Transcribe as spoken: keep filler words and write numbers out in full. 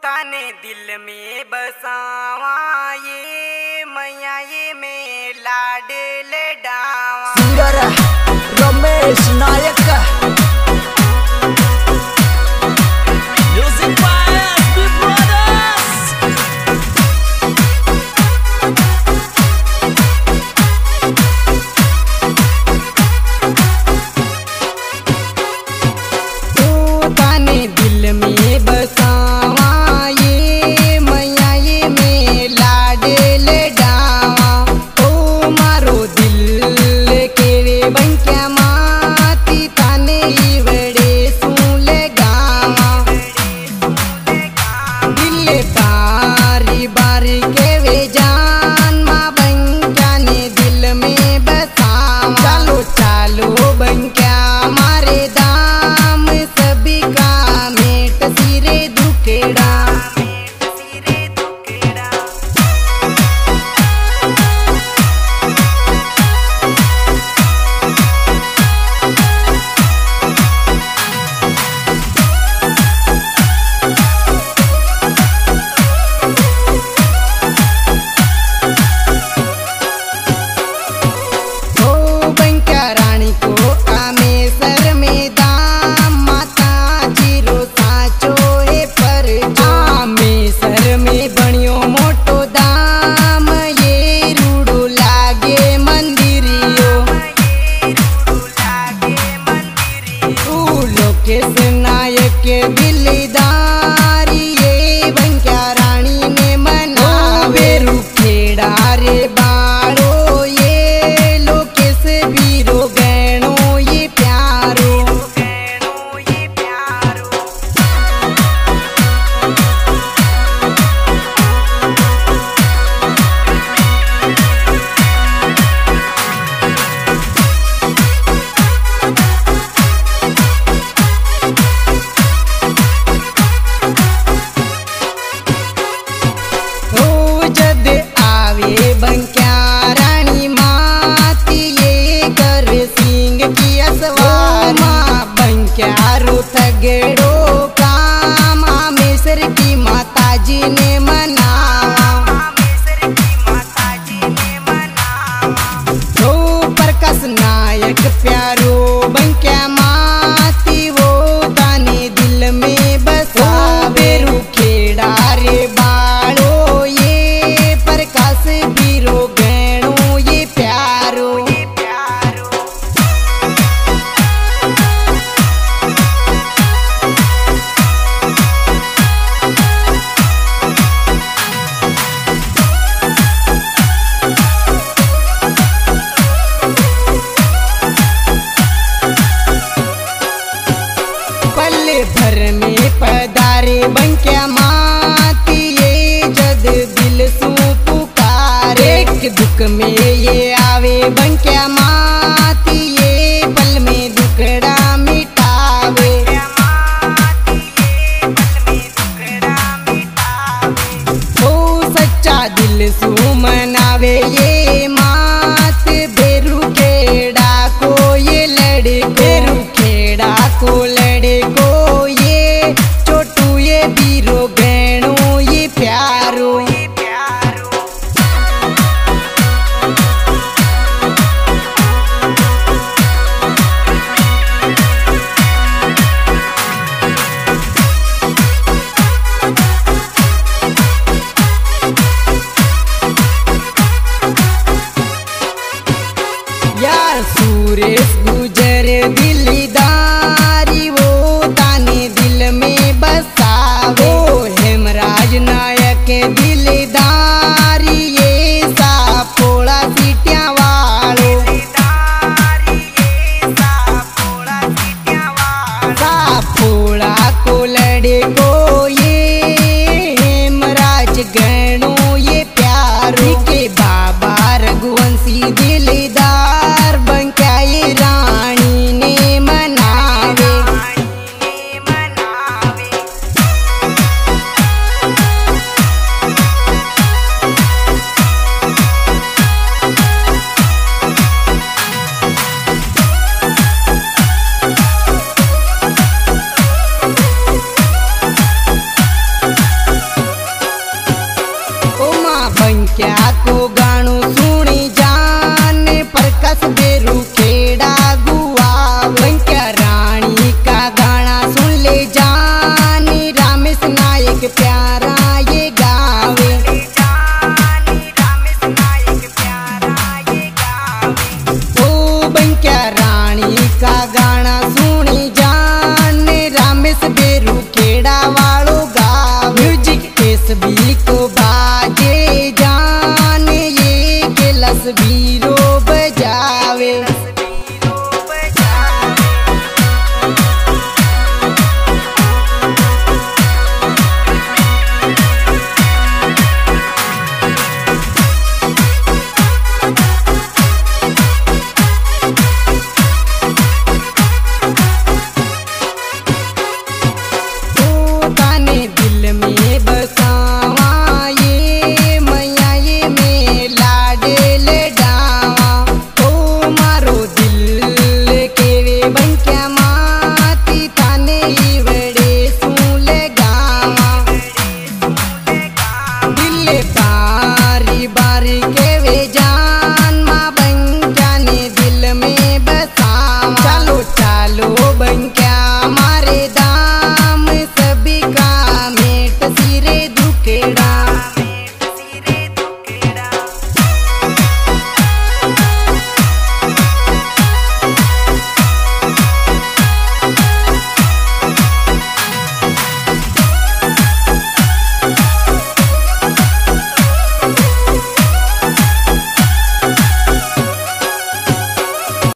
ताने दिल में बसावा ये मैया ये में लाडे ले डावा। सिंगर रमेश नायक नायक के दिलदारी ये बंक्या रानी ने मनावे रुखेड़ा रे बाड़ो ये लोकेश बीरो गैणो ये प्यारो ये प्यारो। बंक्या रानी माती ये कर सिंह की असवार माँ बंक्या रूथ गेड़ो काम आमेसर की माता जी ने मनावा। तो प्रकाश नायक प्यारो बंक्या माती वो ताने दिल में बसा बेरू खेड़ा रे बाड़ो ये प्रकाश बीरो गैणो ये प्यारो ये प्यारो। पल्ले भर में पधारे बंक्या माती ये जद दिल सू पुकारे एक दुख में ये आवे बंक्या माती ये पल में दुखड़ा मिटावे। ओ सच्चा दिल सू मनावे ये मात बेरू खेड़ा को ये लड़े बेरू खेड़ा को लड़े को ये छोटू ये बीरो गैणो ये प्यारो। यार सुरेश गुजर दिलदारी वो ताने दिल में बसावे।